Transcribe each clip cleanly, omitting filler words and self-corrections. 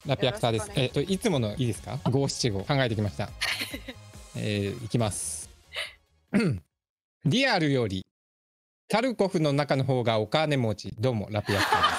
ラピアクターです。いつものいいですか？五七五考えてきました。いきます。リアルよりタルコフの中の方がお金持ち。どうもラピアクター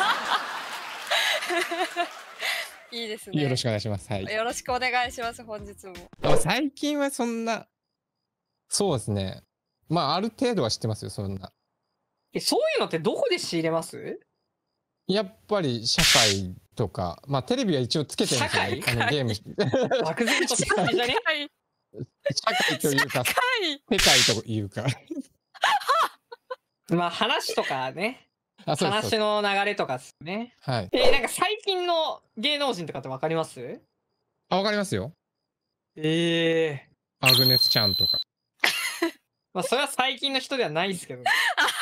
いいですです。よろね。 しくお願いします。はい。 よろしくお願いします。本日も。 最近はそんな、そうですね。まあある程度は知ってますよ。そんな。 そういうのってどこで仕入れます？ やっぱり社会とか、まあテレビは一応つけてるんですよね。 社ゲーム。 漠然と社会じゃね？ はい。 社会というか、 はい。 世界というか。 まあ話とかね。 あ、そうです。 話の流れとかですね。 はい。 なんか最近の芸能人とかってわかります？ あ、わかりますよ。 アアグネスちゃんとか。 まあそれは最近の人ではないですけど。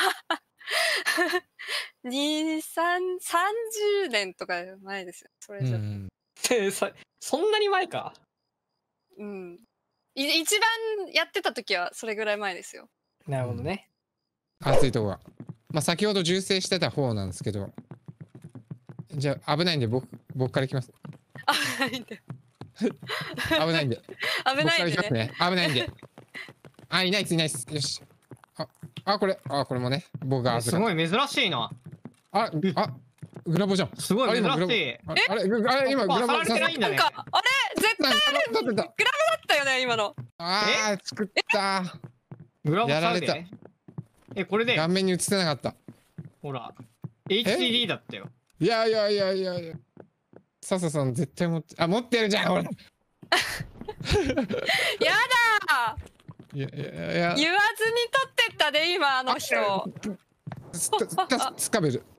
30年とか前ですよ。それじゃ。 そんなに前か。 うん。一番やってた時はそれぐらい前ですよ。 なるほどね。 熱いとこが。まあ先ほど銃声してた方なんですけど。じゃあ危ないんで僕から行きます。 危ないんで。 危ないんで。 危ないんでね。危ないんで。あ、いないです。よし。これもね。僕がすごい珍しいな。 グラボじゃん。 すごい珍しい。 今グラボ触られてないんだね。 あれ絶対あれグラボだったよね今の。 作った。 グラボやられた。 これで顔面に映ってなかった。 ほら HDD だったよ。 いや。笹さん絶対持ってるじゃんほら。 やだー。言わずに取ってったで今あの人。 つかめる。